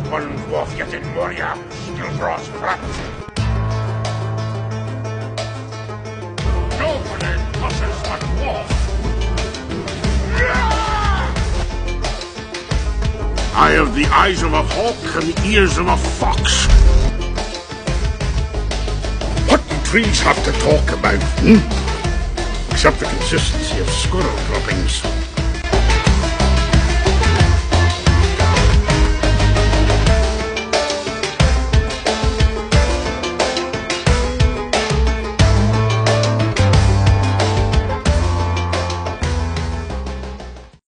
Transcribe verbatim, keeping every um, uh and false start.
one dwarf yet in Moria still draws breath. Nobody touches a dwarf. I have the eyes of a hawk and the ears of a fox. What do trees have to talk about, hmm? Except the consistency of squirrel droppings.